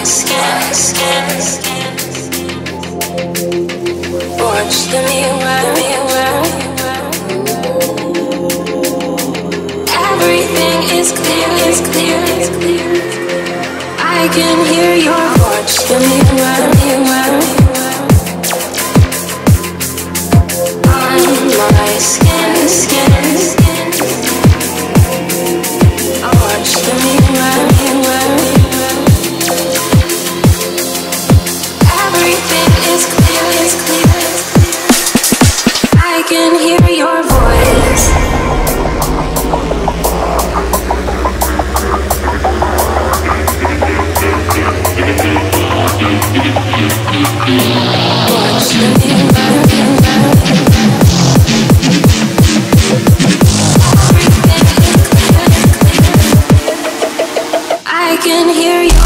Watch the mirror. Everything is clear. I can hear your watch the mirror. On my skin. Watch the mirror. Everything is clear. I can hear your voice. Watch the mirror. I can hear your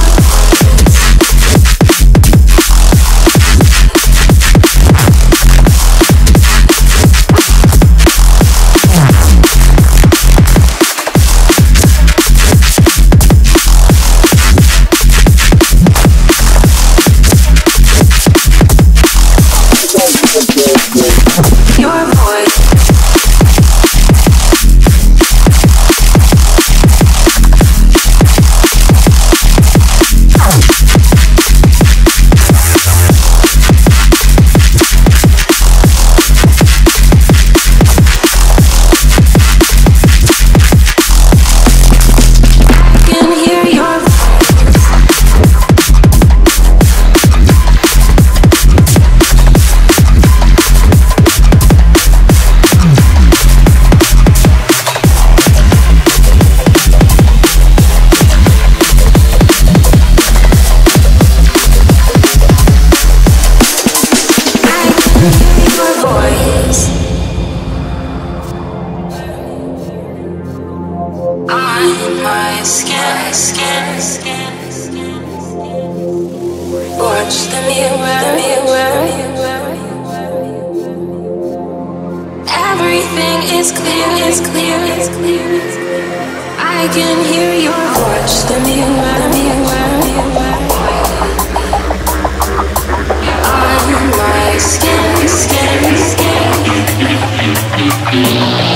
watch the mirror. Everything is clear. I can hear your watch the mirror. On my skin.